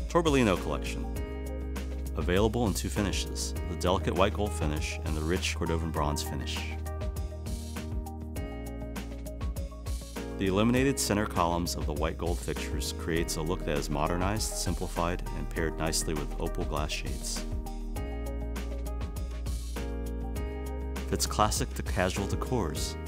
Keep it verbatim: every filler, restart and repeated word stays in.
Torbellino collection. Available in two finishes, the delicate white gold finish and the rich Cordovan bronze finish. The illuminated center columns of the white gold fixtures creates a look that is modernized, simplified, and paired nicely with opal glass shades. Fits classic to casual decors,